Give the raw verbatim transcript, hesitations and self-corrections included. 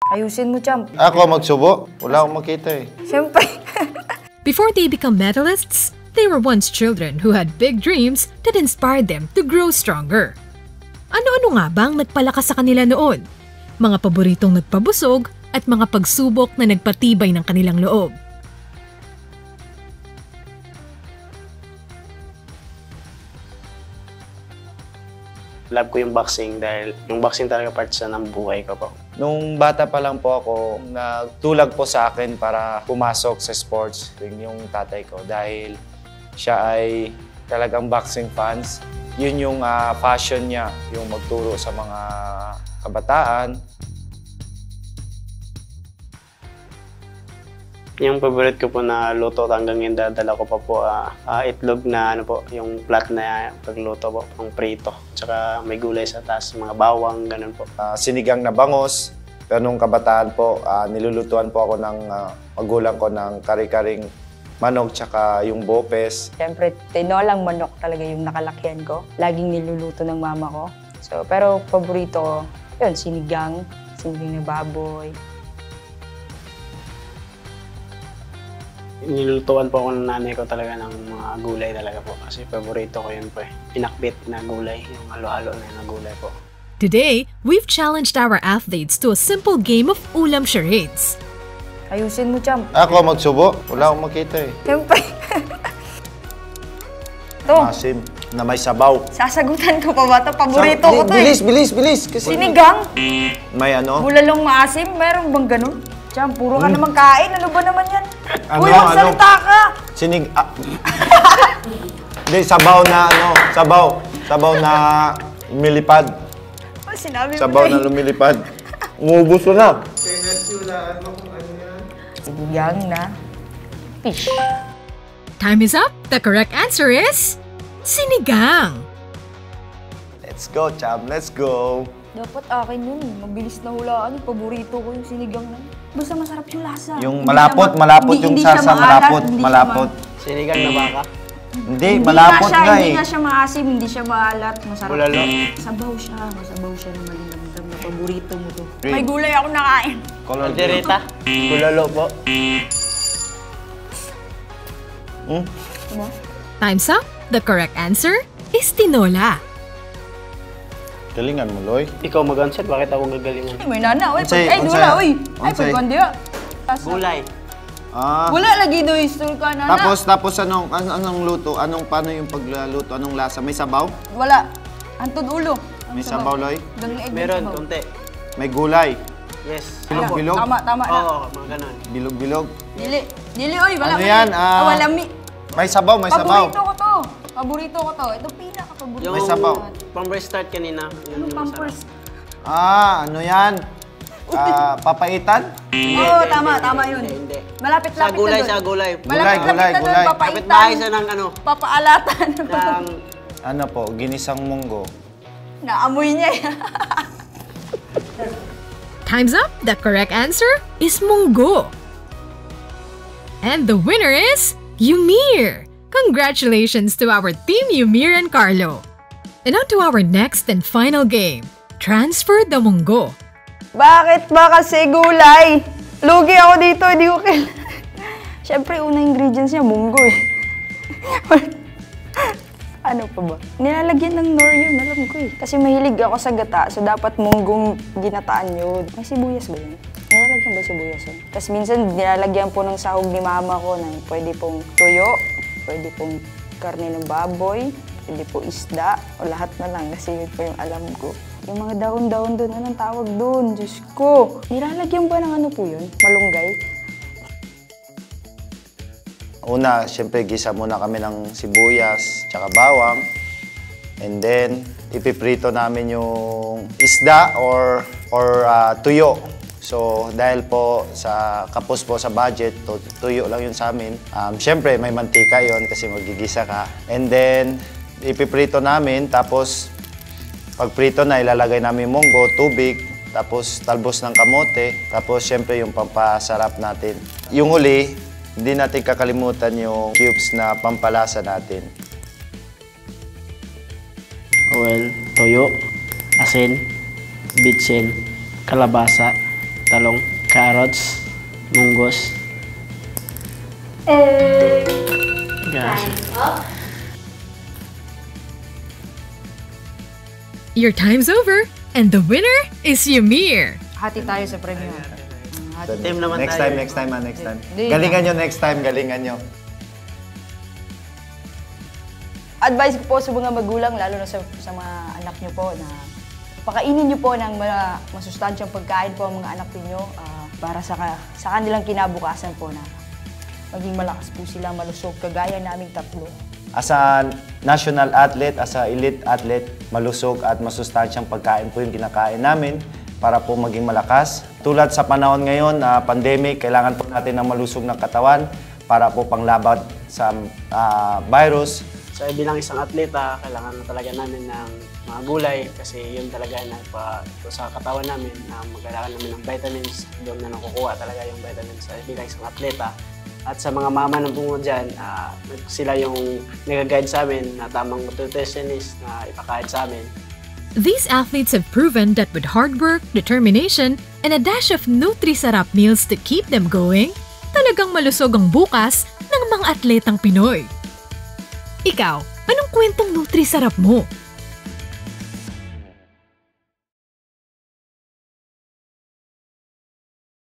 Ayusin mo, champ. Ako magsubo? Wala akong makita eh. Siyempre. Before they become medalists, they were once children who had big dreams that inspired them to grow stronger. Ano-ano nga bang nagpalakas sa kanila noon? Mga paboritong nagpabusog at mga pagsubok na nagpatibay ng kanilang loob. Love ko yung boxing dahil yung boxing talaga part sa ng buhay ko po. Nung bata pa lang po ako, nagtulag po sa akin para pumasok sa sports yung tatay ko dahil siya ay talagang boxing fans. Yun yung uh, passion niya, yung magturo sa mga kabataan. Yung favorite ko po na luto hanggang yung dadala ko pa po, uh, uh, itlog na ano po, yung flat na pagluto po, pang prito. Tsaka may gulay sa taas, mga bawang, ganun po. Uh, sinigang na bangos, pero nung kabataan po, uh, nilulutuan po ako ng uh, magulang ko ng kari-karing manok tsaka yung bopes. Siyempre, tinolang manok talaga yung nakalakyan ko. Laging niluluto ng mama ko. So, pero paborito ko, yun, sinigang, sinigang na baboy. Nilulutuan po ako ng nanay ko talaga ng mga gulay talaga po. Kasi paborito ko yun po eh. Pinakbit na gulay, yung halo-halo na yung gulay po. Today, we've challenged our athletes to a simple game of ulam charades. Ayusin mo, champ. Ako magsubo? Wala akong makita eh. Siyempre. Ito. Masim na may sabaw. Sasagutan ko pa ba ito? Paborito ko ito eh. Bilis, bilis, bilis. Kasi sinigang. may ano? Bulalong maasim. Meron bang ganun? Champ, puro ka hmm. naman kain. Ano ba naman yan? Ano, Uy, magsalita ano? ka! Sinig... Ah. Hindi, sabaw na ano, sabaw. Sabaw na lumilipad. Oh, sinabi sabaw mo na lumilipad. Umubos ko na. Sinigang na fish. Time is up. The correct answer is sinigang. Let's go, Cham. Let's go. Dapat akin yun. Mabilis na hulaan. Paborito ko yung sinigang na. Basta masarap yung lasa. Yung malapot, ma malapot hindi, yung hindi sarsa, malapot, malapot. Sinigang na baka? Hindi, hindi malapot nga, nga eh. Hindi nga siya maasim, hindi siya maalat. Masarap. Bulalo. Sabaw siya, masabaw siya na malinamdam na paborito mo to. Green. May gulay ako nakain. Kaldereta. Bulalo po. Hmm? Ano? Time's up. The correct answer is tinola. Galingan mo, Loy. Ikaw mag-answer, bakit ako gagalingan? Ay, may nana, oy. Onsay, Ay, onsay. dula, oy. Ay, Onsay. pagkandiya. Gulay. Ah. Wala lagi do istor ka, nana. Tapos, tapos anong, an anong luto? Anong, paano yung pagluto? Anong lasa? May sabaw? Wala. Antod ulo. Ang May sabaw, Loy? Daling egg Meron, sabaw. konti. May gulay? Yes. Bilog-bilog? Tama, tama na. Oo, mga ganun. Bilog-bilog? Dili. Dili, oy. Wala. Ano yan? Ah, Ah, wala mi. May sabaw, may sabaw. Paborito ko to. Paborito ko to. Ito pinaka-paborito. May sabaw. Pampers start kanina. Anong pampers? Ah, ano yan? Ah, papaitan? Oo, oh, tama, tama yun. Hindi. Malapit-lapit Sa gulay, na doon. sa gulay. Malapit-lapit Gulay, na doon, gulay. papaitan. Kapit bahay sa ng ano? Papaalatan. Ng... Ano po, ginisang munggo. Naamoy niya yan. Time's up. The correct answer is munggo. And the winner is Eumir. Congratulations to our team Eumir and Carlo. And on to our next and final game. Transfer the munggo. Bakit ba kasi gulay? Lugi ako dito, hindi ko kailangan. Siyempre, unang ingredients niya, munggo eh. Ano pa ba? Nilalagyan ng nor yun, alam ko eh. Kasi mahilig ako sa gata, so dapat munggong ginataan yun. May sibuyas ba yun? Nilalagyan ba sibuyas yun? Tapos minsan, nilalagyan po ng sahog ni mama ko na pwede pong tuyo, pwede pong karne ng baboy, pwede po isda, o lahat na lang kasi yun po yung alam ko. Yung mga dahon-dahon doon, anong tawag doon? Diyos ko! Nilalagyan ba ng ano po yun? Malunggay? Una, siyempre, gisa muna kami ng sibuyas, tsaka bawang. And then, ipiprito namin yung isda or, or uh, tuyo. So, dahil po sa kapos po sa budget, tuyo lang yun sa amin. Um, siyempre, may mantika yun kasi magigisa ka. And then, ipiprito namin, tapos pag prito na, ilalagay namin munggo, tubig, tapos talbos ng kamote, tapos siyempre yung pampasarap natin. Yung huli, hindi natin kakalimutan yung cubes na pampalasa natin. Well, toyo, asin, bitsin, kalabasa, talong, carrots, munggos. Eh, Yes. Your time's over, and the winner is Eumir. Hati tayo sa premyo. Team naman Next tayo. time, next time, ah, next time. Hindi. Galingan nyo next time, galingan nyo. Advice ko po sa mga magulang, lalo na sa, sa mga anak nyo po, na pakainin nyo po ng mga masustansyang pagkain po ang mga anak ninyo ah, para sa, ka- sa kanilang kinabukasan po na maging malakas po sila, malusog, kagaya naming tatlo. As a national athlete, as a elite athlete, malusog at masustansyang pagkain po yung kinakain namin para po maging malakas. Tulad sa panahon ngayon, na pandemic, kailangan po natin ng malusog na katawan para po panglaban sa ah, virus. So bilang isang atleta, kailangan na talaga namin ng mga gulay kasi yun talaga na pa, sa katawan namin na magkailangan namin ng vitamins. Doon na nakukuha talaga yung vitamins sa bilang isang atleta. At sa mga mama ng bungo dyan, uh, sila yung nag-guide sa amin na tamang nutritionist na ipakain sa amin. These athletes have proven that with hard work, determination, and a dash of Nutri-Sarap meals to keep them going, talagang malusog ang bukas ng mga atletang Pinoy. Ikaw, anong kwentong Nutri-Sarap mo?